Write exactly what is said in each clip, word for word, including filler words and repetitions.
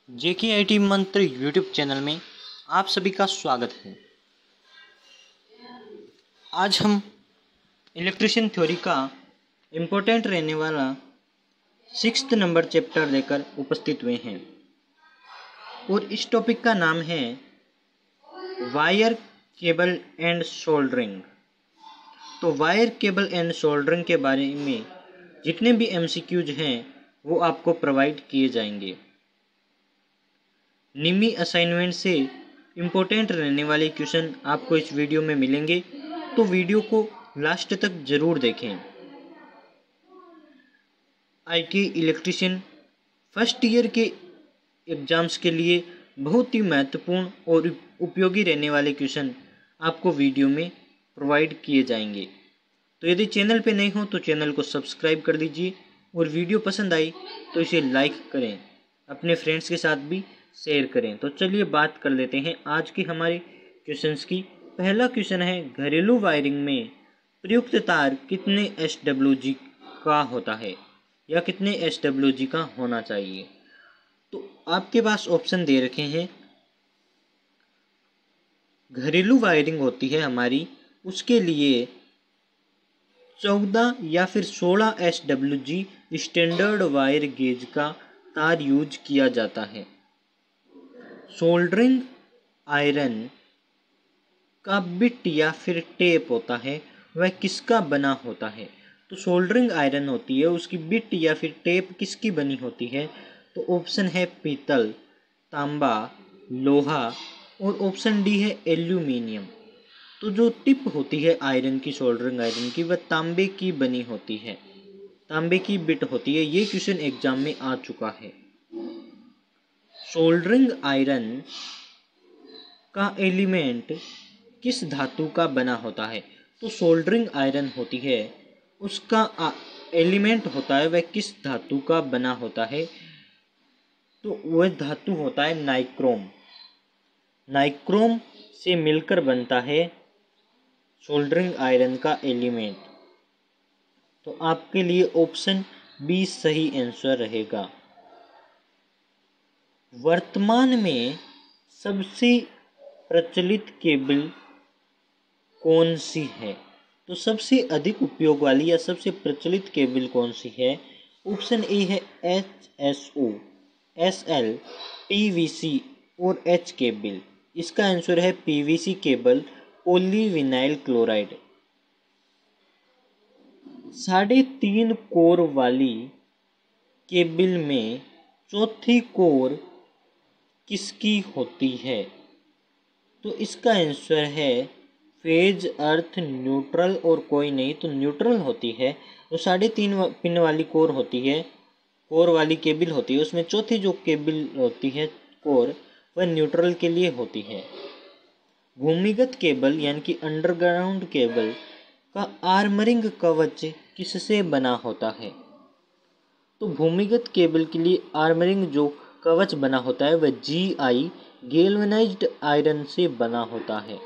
JK I T Mantra YouTube channel में आप सभी का स्वागत है। आज हम इलेक्ट्रिशियन थ्योरी का इम्पोर्टेंट रहने वाला सिक्स्थ नंबर चैप्टर लेकर उपस्थित हुए हैं और इस टॉपिक का नाम है वायर केबल एंड सोल्डरिंग। तो वायर केबल एंड सोल्डरिंग के बारे में जितने भी एमसीक्यूज हैं वो आपको प्रोवाइड किए जाएंगे। निमी असाइनमेंट से इम्पोर्टेंट रहने वाले क्वेश्चन आपको इस वीडियो में मिलेंगे, तो वीडियो को लास्ट तक ज़रूर देखें। आईटी इलेक्ट्रिशियन फर्स्ट ईयर के एग्ज़ाम्स के लिए बहुत ही महत्वपूर्ण और उपयोगी रहने वाले क्वेश्चन आपको वीडियो में प्रोवाइड किए जाएंगे। तो यदि चैनल पे नए हो तो चैनल को सब्सक्राइब कर दीजिए और वीडियो पसंद आई तो इसे लाइक करें, अपने फ्रेंड्स के साथ भी शेयर करें। तो चलिए बात कर लेते हैं आज की हमारे क्वेश्चंस की। पहला क्वेश्चन है, घरेलू वायरिंग में प्रयुक्त तार कितने एस डब्ल्यू जी का होता है या कितने एस डब्ल्यू जी का होना चाहिए। तो आपके पास ऑप्शन दे रखे हैं। घरेलू वायरिंग होती है हमारी, उसके लिए चौदह या फिर सोलह S W G standard wire gauge का तार यूज किया जाता है। सोल्डरिंग आयरन का बिट या फिर टेप होता है, वह किसका बना होता है। तो सोल्डरिंग आयरन होती है, उसकी बिट या फिर टेप किसकी बनी होती है। तो ऑप्शन है पीतल, तांबा, लोहा और ऑप्शन डी है एल्यूमिनियम। तो जो टिप होती है आयरन की, सोल्डरिंग आयरन की, वह तांबे की बनी होती है, तांबे की बिट होती है। ये क्वेश्चन एग्जाम में आ चुका है। सोल्डरिंग आयरन का एलिमेंट किस धातु का बना होता है। तो सोल्डरिंग आयरन होती है, उसका एलिमेंट होता है वह किस धातु का बना होता है। तो वह धातु होता है नाइक्रोम। नाइक्रोम से मिलकर बनता है सोल्डरिंग आयरन का एलिमेंट। तो आपके लिए ऑप्शन बी सही आंसर रहेगा। वर्तमान में सबसे प्रचलित केबल कौन सी है। तो सबसे अधिक उपयोग वाली या सबसे प्रचलित केबल कौन सी है। ऑप्शन ए है H S O, S L, P V C और एच केबल। इसका आंसर है P V C cable, polyvinyl chloride. साढ़े तीन कोर वाली केबल में चौथी कोर किसकी होती है। तो इसका आंसर है फेज, अर्थ, न्यूट्रल और कोई नहीं। तो न्यूट्रल होती है। तो साढ़े तीन पिन वाली कोर होती है, कोर वाली केबल होती है, उसमें चौथी जो केबल होती है कोर, वह न्यूट्रल के लिए होती है। भूमिगत केबल यानी कि अंडरग्राउंड केबल का आर्मरिंग कवच किससे बना होता है। तो भूमिगत केबल के लिए आर्मरिंग जो कवच बना होता है वह जी आई गैल्वेनाइज्ड आयरन से बना होता है।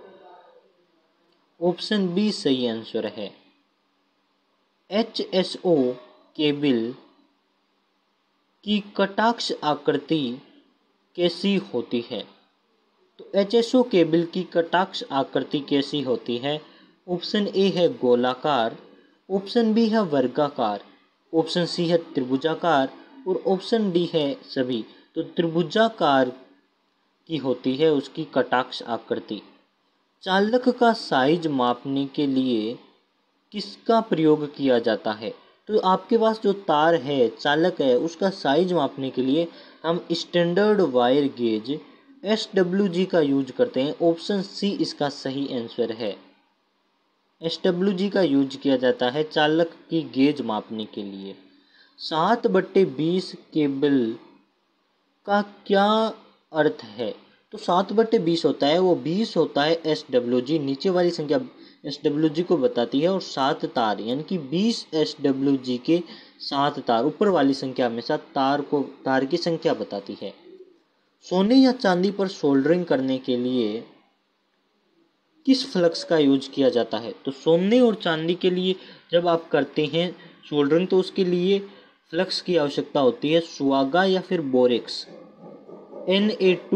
ऑप्शन बी सही आंसर है। एच एस ओ केबल की कटाक्ष आकृति कैसी होती है। तो एच एस ओ केबल की कटाक्ष आकृति कैसी होती है। ऑप्शन ए है गोलाकार, ऑप्शन बी है वर्गाकार, ऑप्शन सी है त्रिभुजाकार और ऑप्शन डी है सभी। तो त्रिभुजाकार की होती है उसकी कटाक्ष आकृति। चालक का साइज मापने के लिए किसका प्रयोग किया जाता है। तो आपके पास जो तार है, चालक है, उसका साइज मापने के लिए हम standard wire gauge S W G का यूज करते हैं। ऑप्शन सी इसका सही आंसर है। एस डब्ल्यू जी का यूज किया जाता है चालक की गेज मापने के लिए। सात बट्टे बीस केबल का क्या अर्थ है। तो सात बट्टे बीस होता है, वो बीस होता है एस डब्ल्यू जी, नीचे वाली संख्या एस डब्ल्यू जी को बताती है, और सात तार यानी कि बीस एस डब्ल्यू जी के सात तार, ऊपर वाली संख्या हमेशा तार को तार की संख्या बताती है। सोने या चांदी पर सोल्डरिंग करने के लिए किस फ्लक्स का यूज किया जाता है। तो सोने और चांदी के लिए जब आप करते हैं सोल्डरिंग तो उसके लिए फ्लक्स की आवश्यकता होती है, सुआगा या फिर borax. N A two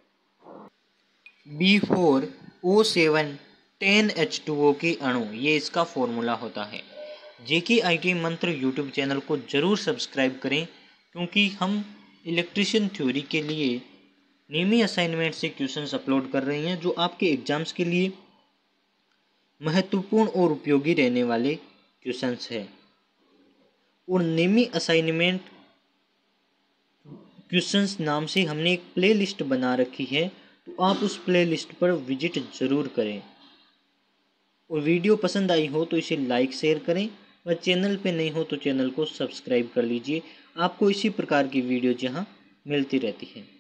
B four O seven ten H two O के अणु, ये इसका फॉर्मूला होता है। JK IT Mantra YouTube channel को ज़रूर सब्सक्राइब करें, क्योंकि हम इलेक्ट्रिशियन थ्योरी के लिए नेमी असाइनमेंट से क्वेश्चंस अपलोड कर रहे हैं, जो आपके एग्जाम्स के लिए महत्वपूर्ण और उपयोगी रहने वाले क्वेश्चंस हैं। और नेमी असाइनमेंट क्वेश्चंस नाम से हमने एक प्लेलिस्ट बना रखी है, तो आप उस प्लेलिस्ट पर विजिट ज़रूर करें। और वीडियो पसंद आई हो तो इसे लाइक शेयर करें, और चैनल पे नहीं हो तो चैनल को सब्सक्राइब कर लीजिए। आपको इसी प्रकार की वीडियो जहां मिलती रहती है।